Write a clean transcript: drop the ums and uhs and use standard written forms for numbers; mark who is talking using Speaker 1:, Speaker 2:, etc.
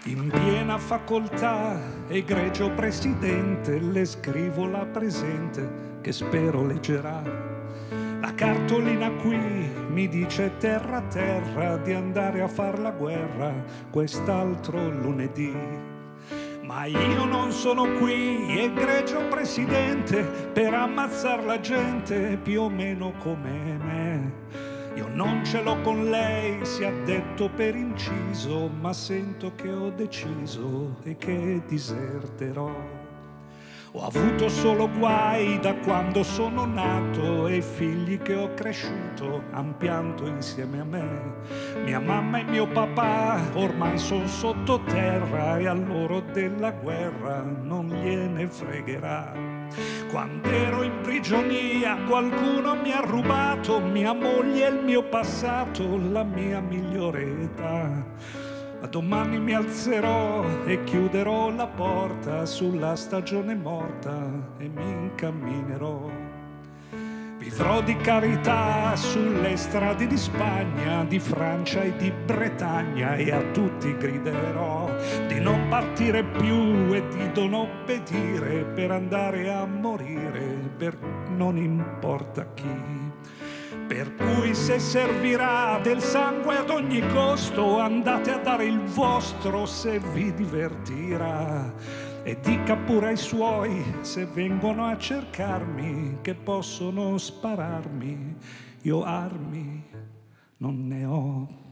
Speaker 1: In piena facoltà, egregio presidente, le scrivo la presente che spero leggerà. La cartolina qui mi dice terra terra di andare a far la guerra quest'altro lunedì. Ma io non sono qui, egregio presidente, per ammazzar la gente più o meno come me. Io non ce l'ho con lei, sia detto per inciso, ma sento che ho deciso e che diserterò. Ho avuto solo guai da quando sono nato e i figli che ho cresciuto han pianto insieme a me. Mia mamma e mio papà ormai son sottoterra e a loro della guerra non gliene fregherà. Quando ero in prigionia qualcuno mi ha rubato mia moglie e il mio passato, la mia migliore età. Ma domani mi alzerò e chiuderò la porta sulla stagione morta e mi incamminerò. Vivrò di carità sulle strade di Spagna, di Francia e di Bretagna e a tutti griderò di non partire più e di non obbedire per andare a morire per non importa chi. Per cui se servirà del sangue ad ogni costo, andate a dare il vostro se vi divertirà. E dica pure ai suoi, se vengono a cercarmi, che possono spararmi. Io armi non ne ho.